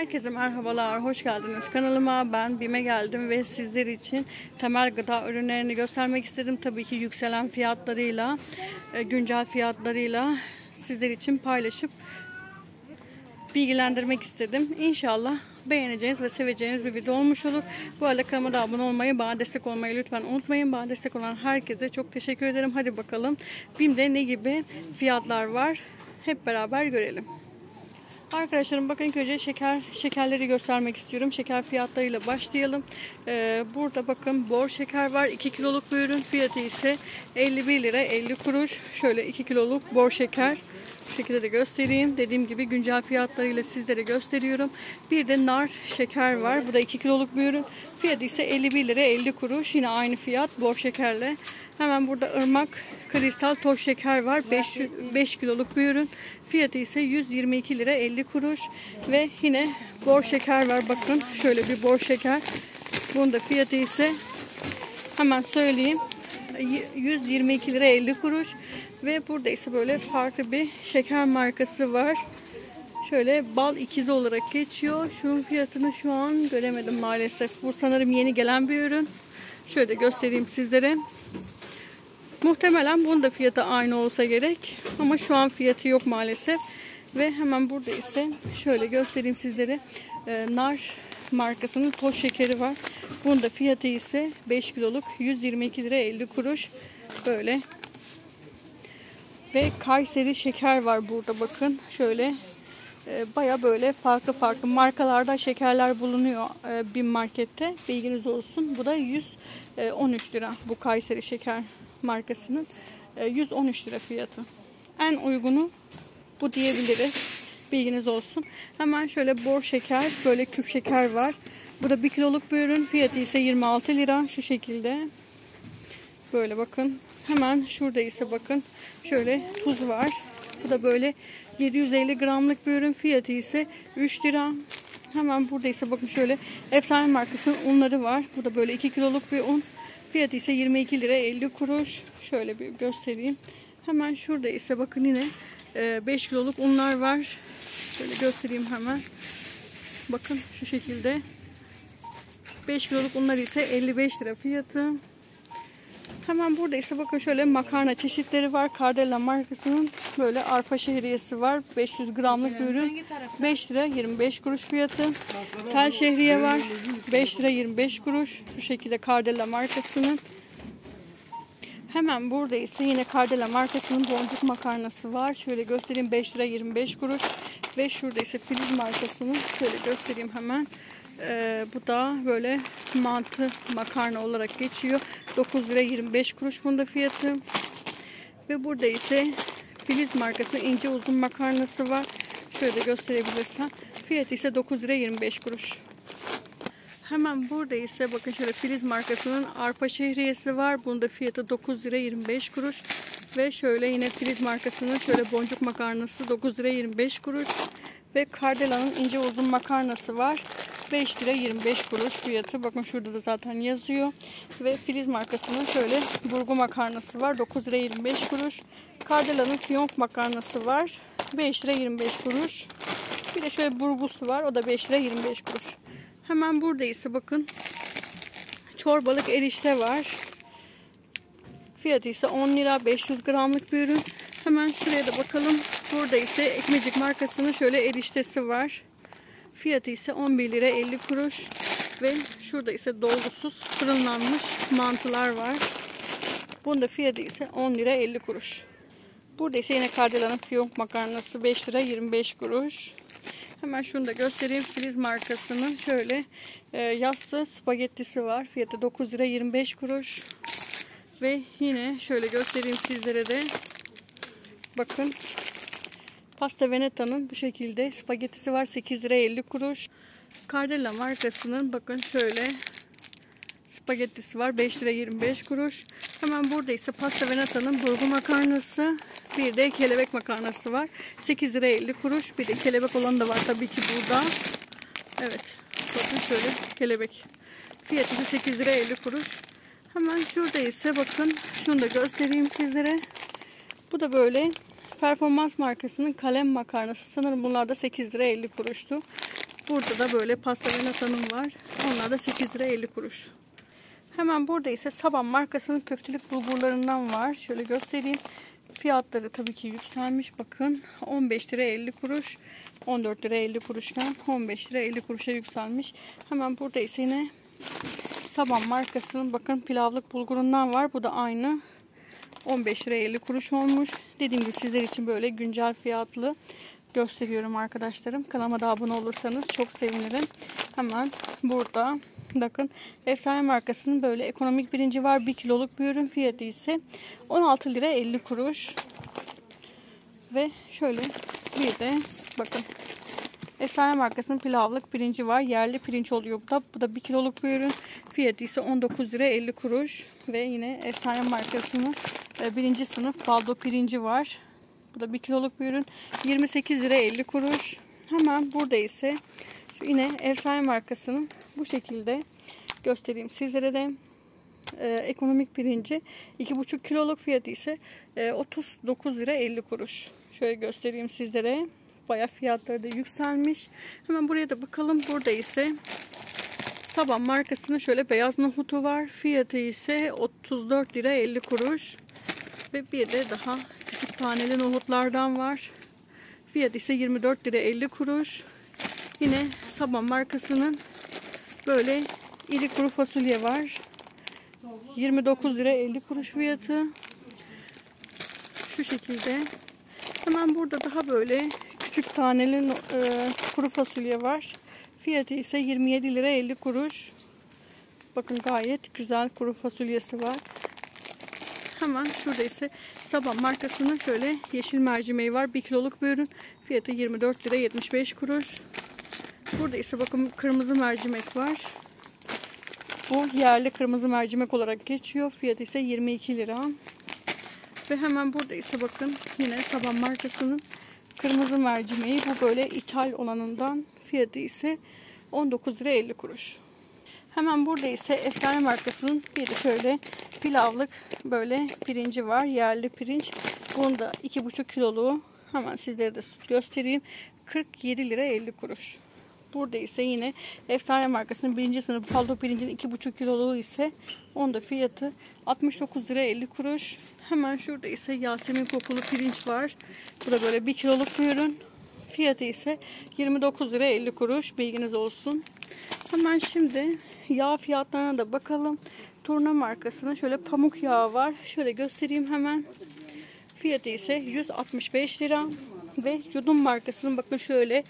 Herkese merhabalar, hoş geldiniz kanalıma. Ben BİM'e geldim ve sizler için temel gıda ürünlerini göstermek istedim. Tabii ki yükselen fiyatlarıyla, güncel fiyatlarıyla sizler için paylaşıp bilgilendirmek istedim. İnşallah beğeneceğiniz ve seveceğiniz bir video olmuş olur. Bu arada kanalıma da abone olmayı, bana destek olmayı lütfen unutmayın. Bana destek olan herkese çok teşekkür ederim. Hadi bakalım BİM'de ne gibi fiyatlar var, hep beraber görelim. Arkadaşlarım bakın, ilk önce şekerleri göstermek istiyorum. Şeker fiyatlarıyla başlayalım. Burada bakın bor şeker var. 2 kiloluk bir ürün. Fiyatı ise 51 lira 50 kuruş. Şöyle 2 kiloluk bor şeker. Bu şekilde de göstereyim. Dediğim gibi güncel fiyatlarıyla sizlere gösteriyorum. Bir de nar şeker var. Bu da 2 kiloluk bir ürün. Fiyatı ise 51 lira 50 kuruş. Yine aynı fiyat bor şekerle. Hemen burada ırmak kristal toz şeker var. 5 kiloluk bir ürün. Fiyatı ise 122 lira 50 kuruş. Ve yine bor şeker var. Bakın şöyle bir bor şeker. Bunun da fiyatı ise hemen söyleyeyim, 122 lira 50 kuruş. Ve burada ise böyle farklı bir şeker markası var. Şöyle bal ikizi olarak geçiyor. Şunun fiyatını şu an göremedim maalesef. Bu sanırım yeni gelen bir ürün. Şöyle göstereyim sizlere. Muhtemelen bunun da fiyatı aynı olsa gerek. Ama şu an fiyatı yok maalesef. Ve hemen burada ise şöyle göstereyim sizlere. Nar markasının toz şekeri var. Bunun da fiyatı ise 5 kiloluk 122 lira 50 kuruş. Böyle. Ve Kayseri şeker var burada bakın. Şöyle baya böyle farklı markalarda şekerler bulunuyor bir markette. Bilginiz olsun. Bu da 113 lira. Bu Kayseri şeker markasının 113 lira fiyatı. En uygunu bu diyebiliriz. Bilginiz olsun. Hemen şöyle bor şeker, böyle küp şeker var. Bu da 1 kiloluk bir ürün. Fiyatı ise 26 lira. Şu şekilde. Böyle bakın. Hemen şurada ise bakın şöyle tuz var. Bu da böyle 750 gramlık bir ürün. Fiyatı ise 3 lira. Hemen burada ise bakın şöyle efsane markasının unları var. Bu da böyle 2 kiloluk bir un. Fiyatı ise 22 lira 50 kuruş. Şöyle bir göstereyim. Hemen şurada ise bakın yine 5 kiloluk unlar var. Şöyle göstereyim hemen. Bakın şu şekilde. 5 kiloluk unlar ise 55 lira fiyatı. Hemen burada ise bakın şöyle makarna çeşitleri var. Cardella markasının böyle arpa şehriyesi var. 500 gramlık bir ürün. 5 lira 25 kuruş fiyatı. Tel şehriye var. 5 lira 25 kuruş. Şu şekilde Cardella markasının. Hemen burada ise yine Cardella markasının boncuk makarnası var. Şöyle göstereyim, 5 lira 25 kuruş. Ve şurada ise Filiz markasının, şöyle göstereyim hemen. Bu da böyle mantı makarna olarak geçiyor. 9 lira 25 kuruş bunda fiyatı. Ve burada ise Filiz markasının ince uzun makarnası var. Şöyle gösterebilirsem. Fiyatı ise 9 lira 25 kuruş. Hemen burada ise bakın şöyle Filiz markasının arpa şehriyesi var. Bunun da fiyatı 9 lira 25 kuruş. Ve şöyle yine Filiz markasının şöyle boncuk makarnası 9 lira 25 kuruş. Ve Cardella'nın ince uzun makarnası var. 5 lira 25 kuruş fiyatı. Bakın şurada da zaten yazıyor. Ve Filiz markasının şöyle burgu makarnası var. 9 lira 25 kuruş. Cardella'nın fiyonk makarnası var. 5 lira 25 kuruş. Bir de şöyle burgusu var. O da 5 lira 25 kuruş. Hemen burada ise bakın çorbalık erişte var. Fiyatı ise 10 lira 500 gramlık bir ürün. Hemen şuraya da bakalım. Burada ise Ekmecik markasının şöyle eriştesi var. Fiyatı ise 11 lira 50 kuruş. Ve şurada ise dolgusuz fırınlanmış mantılar var. Bunun da fiyatı ise 10 lira 50 kuruş. Burada ise yine Cardella'nın fiyonk makarnası 5 lira 25 kuruş. Hemen şunu da göstereyim. Filiz markasının şöyle yassı spagettisi var. Fiyatı 9 lira 25 kuruş. Ve yine şöyle göstereyim sizlere de. Bakın. Pasta Veneta'nın bu şekilde spagettisi var. 8 lira 50 kuruş. Cardella markasının bakın şöyle spagettisi var. 5 lira 25 kuruş. Hemen burada ise Pasta Veneta'nın burgu makarnası. Bir de kelebek makarnası var. 8 lira 50 kuruş. Bir de kelebek olan da var tabii ki burada. Evet. Bakın şöyle kelebek. Fiyatı da 8 lira 50 kuruş. Hemen şurada ise bakın şunu da göstereyim sizlere. Bu da böyle Performans markasının kalem makarnası. Sanırım bunlar da 8 lira 50 kuruştu. Burada da böyle pasta ve natanım var. Onlar da 8 lira 50 kuruş. Hemen burada ise Saban markasının köftelik bulgurlarından var. Şöyle göstereyim. Fiyatları tabii ki yükselmiş. Bakın 15 lira 50 kuruş. 14 lira 50 kuruşken 15 lira 50 kuruşa yükselmiş. Hemen burada ise yine Saban markasının bakın pilavlık bulgurundan var. Bu da aynı. 15 lira 50 kuruş olmuş. Dediğim gibi sizler için böyle güncel fiyatlı gösteriyorum arkadaşlarım. Kanalıma da abone olursanız çok sevinirim. Hemen burada bakın efsane markasının böyle ekonomik birinci var. 1 kiloluk bir ürün, fiyatı ise 16 lira 50 kuruş. Ve şöyle bir de bakın efsane markasının pilavlık pirinci var. Yerli pirinç oluyor bu da. Bu da 1 kiloluk bir ürün. Fiyatı ise 19 lira 50 kuruş. Ve yine efsane markasının birinci sınıf baldo pirinci var. Bu da 1 kiloluk bir ürün. 28 lira 50 kuruş. Hemen burada ise şu yine efsane markasının bu şekilde göstereyim sizlere de. Ekonomik pirinci 2,5 kiloluk, fiyatı ise 39 lira 50 kuruş. Şöyle göstereyim sizlere. Bayağı fiyatları da yükselmiş. Hemen buraya da bakalım. Burada ise Saban markasının şöyle beyaz nohutu var. Fiyatı ise 34 lira 50 kuruş. Ve bir de daha küçük taneli nohutlardan var. Fiyatı ise 24 lira 50 kuruş. Yine Saban markasının böyle iri kuru fasulye var. 29 lira 50 kuruş fiyatı. Şu şekilde. Hemen burada daha böyle küçük taneli kuru fasulye var. Fiyatı ise 27 lira 50 kuruş. Bakın gayet güzel kuru fasulyesi var. Hemen şurada ise Saban markasının şöyle yeşil mercimeği var. 1 kiloluk bir ürün. Fiyatı 24 lira 75 kuruş. Burada ise bakın kırmızı mercimek var. Bu yerli kırmızı mercimek olarak geçiyor. Fiyatı ise 22 lira. Ve hemen burada ise bakın yine Saban markasının kırmızı mercimeği. Bu böyle ithal olanından. Fiyatı ise 19 lira 50 kuruş. Hemen burada ise efsane markasının bir de şöyle pilavlık böyle pirinci var. Yerli pirinç. Bunun da 2,5 kiloluğu. Hemen sizlere de göstereyim. 47 lira 50 kuruş. Burada ise yine efsane markasının birinci sınıf paldo pirincinin 2,5 kiloluğu ise onun da fiyatı 69 lira 50 kuruş. Hemen şurada ise Yasemin kokulu pirinç var. Bu da böyle 1 kiloluk bir ürün. Fiyatı ise 29 lira 50 kuruş. Bilginiz olsun. Hemen şimdi yağ fiyatlarına da bakalım. Turna markasının şöyle pamuk yağı var. Şöyle göstereyim hemen. Fiyatı ise 165 lira. Ve Yudum markasının bakın şöyle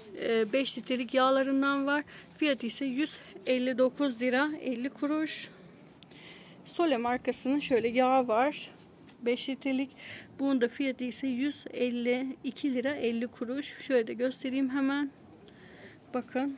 5 litrelik yağlarından var. Fiyatı ise 159 lira 50 kuruş. Sole markasının şöyle yağı var. 5 litrelik. Bunun da fiyatı ise 152 lira 50 kuruş. Şöyle de göstereyim hemen. Bakın.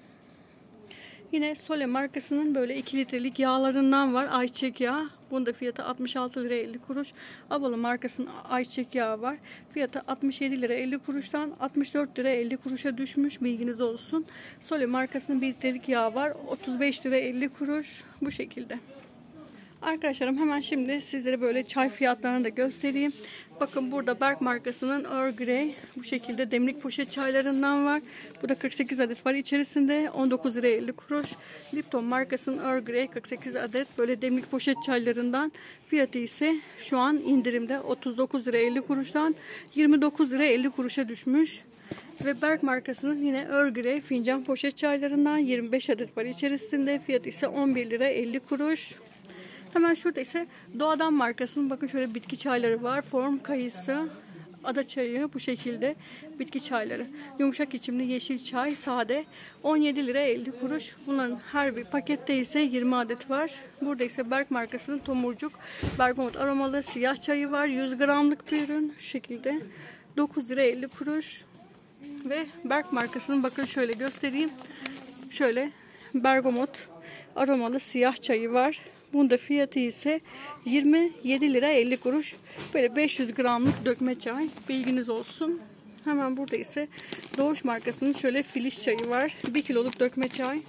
Yine Sole markasının böyle 2 litrelik yağlarından var. Ayçiçek yağı. Bunun da fiyatı 66 lira 50 kuruş. Avalı markasının ayçiçek yağı var. Fiyatı 67 lira 50 kuruştan 64 lira 50 kuruşa düşmüş. Bilginiz olsun. Sole markasının 1 litrelik yağı var. 35 lira 50 kuruş. Bu şekilde. Arkadaşlarım hemen şimdi sizlere böyle çay fiyatlarını da göstereyim. Bakın burada Berk markasının Earl Grey bu şekilde demlik poşet çaylarından var. Bu da 48 adet var içerisinde. 19 lira 50 kuruş. Lipton markasının Earl Grey 48 adet böyle demlik poşet çaylarından. Fiyatı ise şu an indirimde 39 lira 50 kuruştan 29 lira 50 kuruşa düşmüş. Ve Berk markasının yine Earl Grey fincan poşet çaylarından 25 adet var içerisinde. Fiyatı ise 11 lira 50 kuruş. Hemen şurada ise Doğadan markasının bakın şöyle bitki çayları var. Form kayısı, ada çayı bu şekilde bitki çayları. Yumuşak içimli yeşil çay sade 17 lira 50 kuruş. Bunların her bir pakette ise 20 adet var. Burada ise Berk markasının tomurcuk bergamot aromalı siyah çayı var. 100 gramlık bir ürün şu şekilde 9 lira 50 kuruş. Ve Berk markasının bakın şöyle göstereyim. Şöyle bergamot aromalı siyah çayı var. Bunun da fiyatı ise 27 lira 50 kuruş. Böyle 500 gramlık dökme çay. Bilginiz olsun. Hemen burada ise Doğuş markasının şöyle filiş çayı var. 1 kiloluk dökme çay.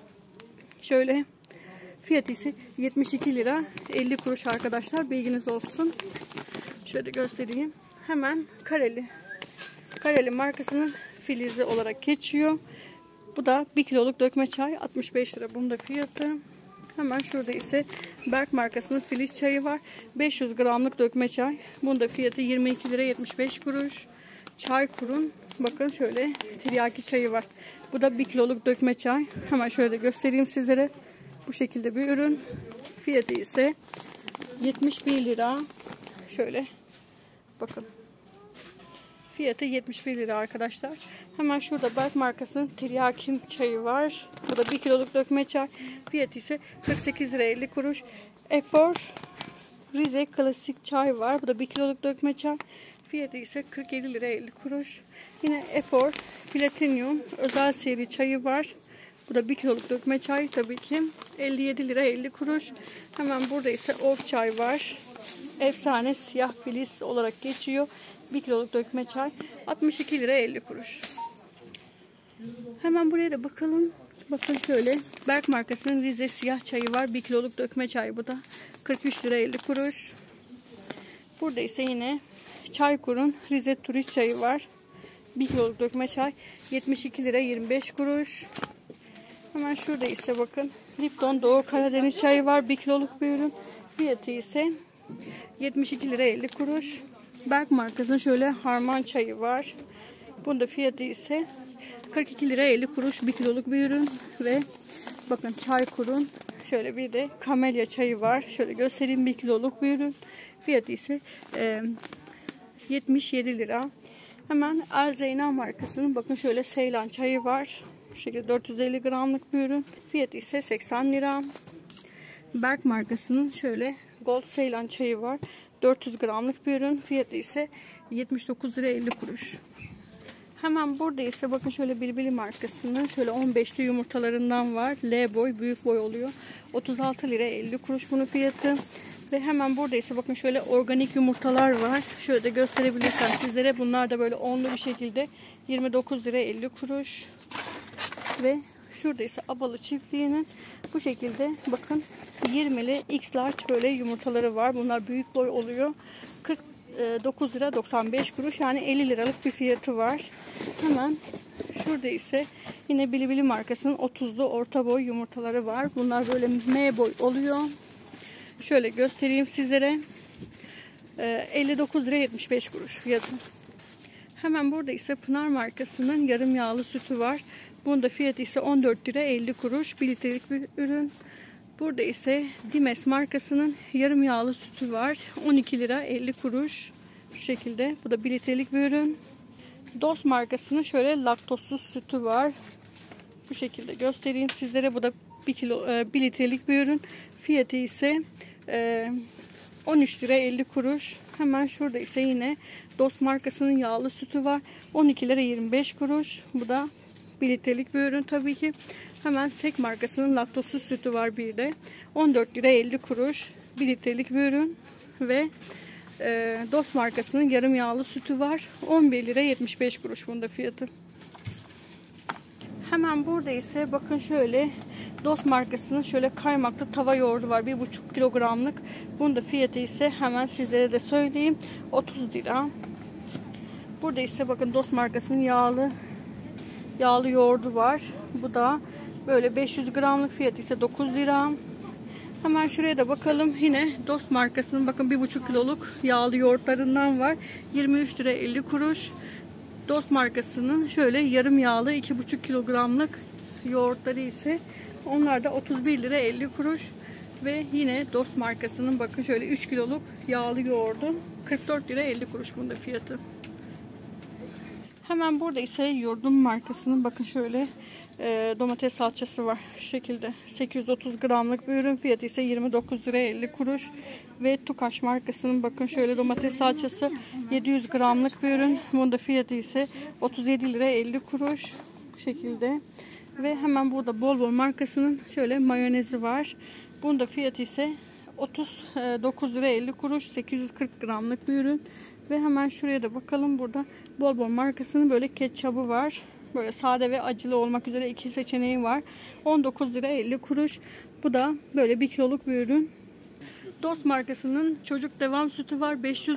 Şöyle fiyatı ise 72 lira 50 kuruş arkadaşlar. Bilginiz olsun. Şöyle göstereyim. Hemen Kareli markasının filizi olarak geçiyor. Bu da 1 kiloluk dökme çay 65 lira. Bunun da fiyatı. Hemen şurada ise Berk markasının Filiz çayı var. 500 gramlık dökme çay. Bunun da fiyatı 22 lira 75 kuruş. Çaykur'un bakın şöyle tiryaki çayı var. Bu da 1 kiloluk dökme çay. Hemen şöyle de göstereyim sizlere. Bu şekilde bir ürün. Fiyatı ise 71 lira. Şöyle bakın. Fiyatı 71 lira arkadaşlar. Hemen şurada Berk markasının tiryaki çayı var. Bu da 1 kiloluk dökme çay. Fiyatı ise 48 lira 50 kuruş. Efor Rize klasik çay var. Bu da 1 kiloluk dökme çay. Fiyatı ise 47 lira 50 kuruş. Yine Efor Platinum özel seri çayı var. Bu da 1 kiloluk dökme çay tabii ki. 57 lira 50 kuruş. Hemen burada ise Of çay var. Efsane siyah filiz olarak geçiyor. 1 kiloluk dökme çay 62 lira 50 kuruş. Hemen buraya da bakalım. Bakın şöyle Berk markasının Rize siyah çayı var. 1 kiloluk dökme çay bu da 43 lira 50 kuruş. Burada ise yine Çaykur'un Rize turist çayı var. 1 kiloluk dökme çay 72 lira 25 kuruş. Hemen şurada ise bakın Lipton Doğu Karadeniz çayı var. 1 kiloluk bir ürün. Fiyatı ise 72 lira 50 kuruş. Berk markasının şöyle harman çayı var. Bunun da fiyatı ise 42 lira 50 kuruş 1 kiloluk bir ürün. Ve bakın Çaykur'un şöyle bir de kamelya çayı var. Şöyle göstereyim 1 kiloluk bir ürün. Fiyatı ise 77 lira. Hemen Erzeyna markasının bakın şöyle Seylan çayı var. Bu şekilde 450 gramlık bir ürün. Fiyatı ise 80 lira. Berk markasının şöyle Gold Seylan çayı var. 400 gramlık bir ürün. Fiyatı ise 79 lira 50 kuruş. Hemen burada ise bakın şöyle Bilbili markasının şöyle 15'li yumurtalarından var. L boy, büyük boy oluyor. 36 lira 50 kuruş bunun fiyatı. Ve hemen burada ise bakın şöyle organik yumurtalar var. Şöyle de gösterebilirsem sizlere. Bunlar da böyle onlu bir şekilde 29 lira 50 kuruş. Ve şurada ise Abalı çiftliğinin bu şekilde bakın 20'li X large böyle yumurtaları var. Bunlar büyük boy oluyor. 49 lira 95 kuruş, yani 50 liralık bir fiyatı var. Hemen şurada ise yine Bilibili markasının 30'lu orta boy yumurtaları var. Bunlar böyle M boy oluyor. Şöyle göstereyim sizlere. 59 lira 75 kuruş fiyatı. Hemen burada ise Pınar markasının yarım yağlı sütü var. Bunun da fiyatı ise 14 lira 50 kuruş. 1 litrelik bir ürün. Burada ise Dimes markasının yarım yağlı sütü var. 12 lira 50 kuruş. Şu şekilde. Bu da 1 litrelik bir ürün. Dost markasının şöyle laktozsuz sütü var. Bu şekilde göstereyim sizlere. Bu da 1 litrelik bir ürün. Fiyatı ise 13 lira 50 kuruş. Hemen şurada ise yine Dost markasının yağlı sütü var. 12 lira 25 kuruş. Bu da 1 litrelik bir ürün tabii ki. Hemen Sek markasının laktozsuz sütü var bir de. 14 lira 50 kuruş. 1 litrelik bir ürün. Ve Dost markasının yarım yağlı sütü var. 11 lira 75 kuruş bunda fiyatı. Hemen burada ise bakın şöyle Dost markasının şöyle kaymaklı tava yoğurdu var. 1,5 kilogramlık. Bunun da fiyatı ise hemen sizlere de söyleyeyim. 30 lira. Burada ise bakın Dost markasının yağlı yoğurdu var. Bu da böyle 500 gramlık, fiyatı ise 9 lira. Hemen şuraya da bakalım. Yine Dost markasının bakın 1,5 kiloluk yağlı yoğurtlarından var. 23 lira 50 kuruş. Dost markasının şöyle yarım yağlı 2,5 kilogramlık yoğurtları ise onlar da 31 lira 50 kuruş. Ve yine Dost markasının bakın şöyle 3 kiloluk yağlı yoğurdu 44 lira 50 kuruş bunda fiyatı. Hemen burada ise Yurdum markasının bakın şöyle domates salçası var. Şu şekilde 830 gramlık bir ürün, fiyatı ise 29 lira 50 kuruş. Ve Tukaş markasının bakın şöyle domates salçası 700 gramlık bir ürün. Bunun da fiyatı ise 37 lira 50 kuruş. Bu şekilde. Ve hemen burada Bol Bol markasının şöyle mayonezi var. Bunun da fiyatı ise 39 lira 50 kuruş. 840 gramlık bir ürün. Ve hemen şuraya da bakalım. Burada Bol Bol markasının böyle ketçabı var. Böyle sade ve acılı olmak üzere iki seçeneği var. 19 lira 50 kuruş. Bu da böyle 1 kiloluk bir ürün. Dost markasının çocuk devam sütü var. 500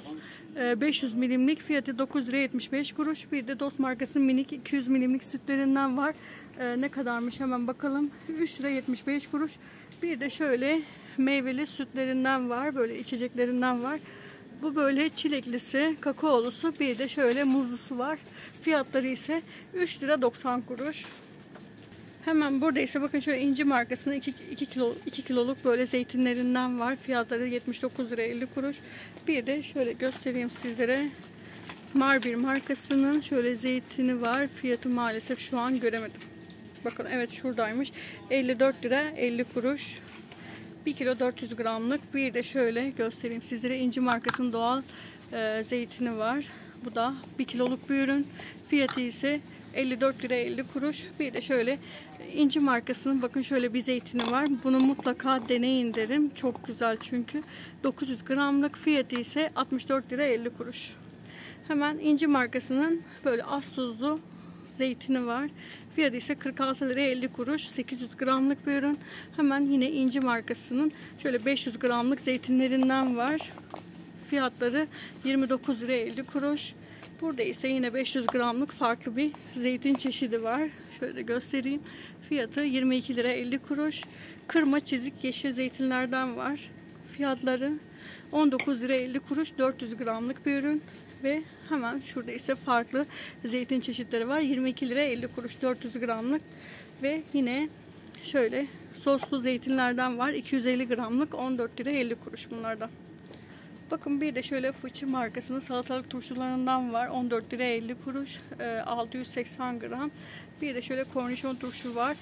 500 milimlik, fiyatı 9 lira 75 kuruş. Bir de Dost markasının minik 200 milimlik sütlerinden var. Ne kadarmış hemen bakalım. 3 lira 75 kuruş. Bir de şöyle meyveli sütlerinden var. Böyle içeceklerinden var. Bu böyle çileklisi, kakaolusu, bir de şöyle muzlusu var. Fiyatları ise 3 lira 90 kuruş. Hemen burada ise bakın şöyle İnci markasının 2 kiloluk böyle zeytinlerinden var. Fiyatları 79 lira 50 kuruş. Bir de şöyle göstereyim sizlere. Marbir markasının şöyle zeytini var. Fiyatı maalesef şu an göremedim. Bakın evet şuradaymış. 54 lira 50 kuruş. 1 kilo 400 gramlık. Bir de şöyle göstereyim sizlere. İnci markasının doğal zeytini var. Bu da 1 kiloluk bir ürün. Fiyatı ise 54 lira 50 kuruş. Bir de şöyle İnci markasının bakın şöyle bir zeytini var. Bunu mutlaka deneyin derim. Çok güzel çünkü. 900 gramlık. Fiyatı ise 64 lira 50 kuruş. Hemen İnci markasının böyle az tuzlu zeytini var. Fiyatı ise 46 lira 50 kuruş. 800 gramlık bir ürün. Hemen yine İnci markasının şöyle 500 gramlık zeytinlerinden var. Fiyatları 29 lira 50 kuruş. Burada ise yine 500 gramlık farklı bir zeytin çeşidi var. Şöyle de göstereyim. Fiyatı 22 lira 50 kuruş. Kırma çizik yeşil zeytinlerden var. Fiyatları 19 lira 50 kuruş. 400 gramlık bir ürün. Ve hemen şurada ise farklı zeytin çeşitleri var. 22 lira 50 kuruş 400 gramlık. Ve yine şöyle soslu zeytinlerden var. 250 gramlık 14 lira 50 kuruş bunlardan. Bakın bir de şöyle Fıçı markasının salatalık turşularından var. 14 lira 50 kuruş. 680 gram. Bir de şöyle kornişon turşu var.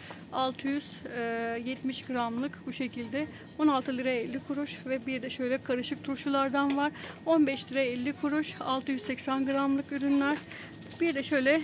670 gramlık bu şekilde. 16 lira 50 kuruş. Ve bir de şöyle karışık turşulardan var. 15 lira 50 kuruş. 680 gramlık ürünler. Bir de şöyle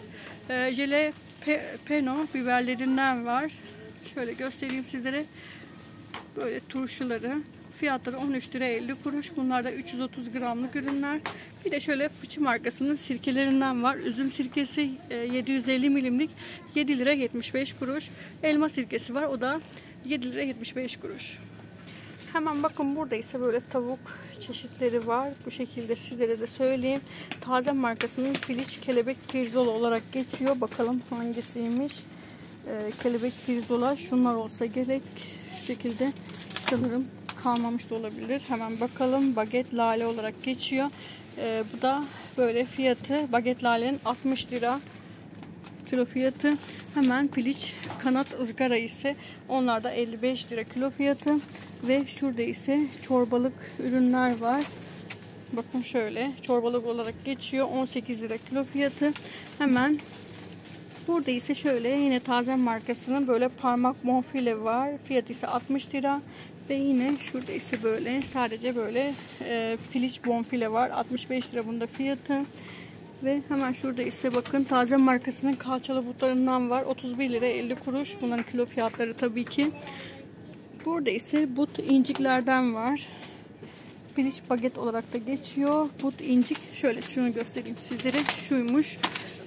jalapeno biberlerinden var. Şöyle göstereyim sizlere. Böyle turşuları. Fiyatları 13 lira 50 kuruş. Bunlar da 330 gramlık ürünler. Bir de şöyle Fıçı markasının sirkelerinden var. Üzüm sirkesi 750 milimlik 7 lira 75 kuruş. Elma sirkesi var. O da 7 lira 75 kuruş. Hemen bakın burada ise böyle tavuk çeşitleri var. Bu şekilde sizlere de söyleyeyim. Taze markasının Filiç kelebek pirzola olarak geçiyor. Bakalım hangisiymiş. Kelebek pirzola şunlar olsa gerek. Şu şekilde sanırım kalmamış da olabilir. Hemen bakalım. Baget lale olarak geçiyor. Bu da böyle fiyatı baget lalenin 60 lira kilo fiyatı. Hemen piliç kanat ızgara ise onlar da 55 lira kilo fiyatı. Ve şurada ise çorbalık ürünler var. Bakın şöyle çorbalık olarak geçiyor. 18 lira kilo fiyatı. Hemen burada ise şöyle yine taze markasının böyle parmak bonfile var. Fiyatı ise 60 lira. Ve yine şurada ise böyle sadece böyle piliç bonfile var. 65 lira bunda fiyatı. Ve hemen şurada ise bakın taze markasının kalçalı butlarından var. 31 lira 50 kuruş. Bunların kilo fiyatları tabii ki. Burada ise but inciklerden var. Piliç baget olarak da geçiyor. But incik şöyle şunu göstereyim sizlere. Şuymuş.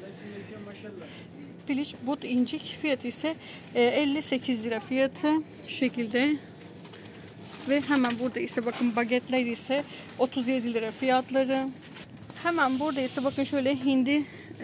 Piliç but incik fiyatı ise 58 lira fiyatı. Şu şekilde. Ve hemen burada ise bakın bagetler ise 37 lira fiyatları. Hemen burada ise bakın şöyle hindi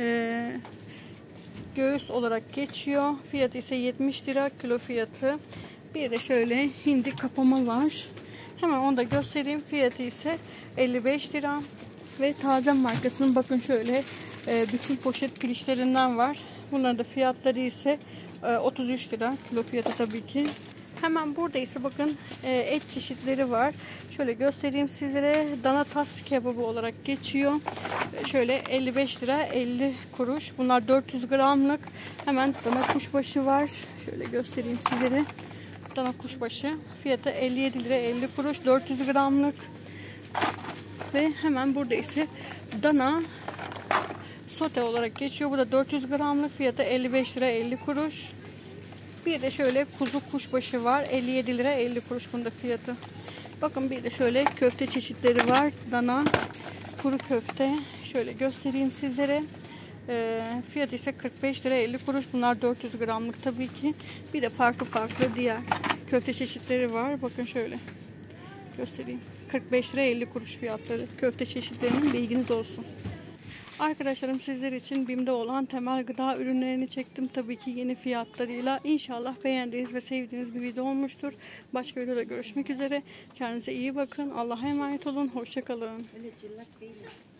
göğüs olarak geçiyor. Fiyatı ise 70 lira kilo fiyatı. Bir de şöyle hindi kapama var. Hemen onu da göstereyim. Fiyatı ise 55 lira. Ve taze markasının bakın şöyle bütün poşet piliçlerinden var. Bunların da fiyatları ise 33 lira kilo fiyatı tabii ki. Hemen burada ise bakın et çeşitleri var. Şöyle göstereyim sizlere. Dana tas kebabı olarak geçiyor. Şöyle 55 lira 50 kuruş. Bunlar 400 gramlık. Hemen dana kuşbaşı var. Şöyle göstereyim sizlere. Dana kuşbaşı. Fiyatı 57 lira 50 kuruş. 400 gramlık. Ve hemen burada ise dana sote olarak geçiyor. Bu da 400 gramlık. Fiyatı 55 lira 50 kuruş. Bir de şöyle kuzu kuşbaşı var. 57 lira 50 kuruş bunda fiyatı. Bakın bir de şöyle köfte çeşitleri var. Dana kuru köfte. Şöyle göstereyim sizlere. Fiyatı ise 45 lira 50 kuruş. Bunlar 400 gramlık tabii ki. Bir de farklı diğer köfte çeşitleri var. Bakın şöyle göstereyim. 45 lira 50 kuruş fiyatları. Köfte çeşitlerinin bilginiz olsun. Arkadaşlarım, sizler için BİM'de olan temel gıda ürünlerini çektim. Tabii ki yeni fiyatlarıyla. İnşallah beğendiğiniz ve sevdiğiniz bir video olmuştur. Başka videoda görüşmek üzere. Kendinize iyi bakın. Allah'a emanet olun. Hoşça kalın.